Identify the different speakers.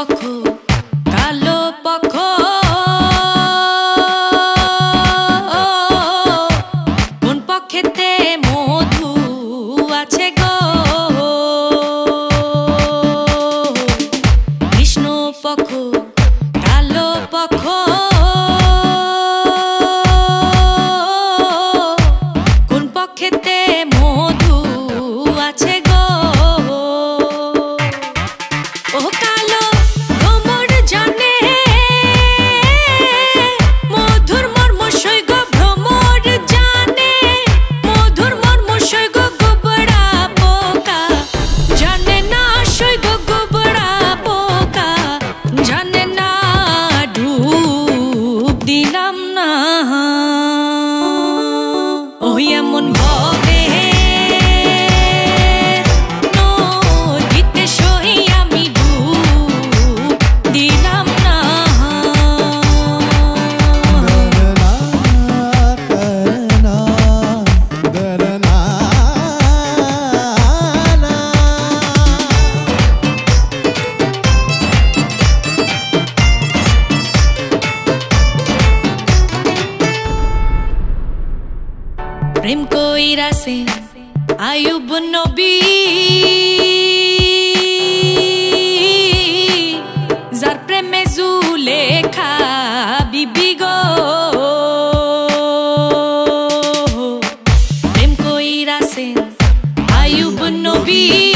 Speaker 1: পক্ষ কালো পক্ষ কোন পক্ষেতে মধু আছে গো কৃষ্ণ পক্ষ কালো পক্ষ কোন পক্ষেতে মধু আছে গো ও কালো ভ্রমর জানে মধুর মর্ম সৈগ ভ্রমর জানে মধুর মর্ম সৈগ গোবড়া পোকা জানে না সৈগ গোবড়া পোকা জানে না ডুব দিলাম না ওই এমন ভবে প্রেম কইরাছে আয়ুব নবী যার প্রেমে জুলেখা বিবি গো প্রেম কইরাছে আয়ুব নবী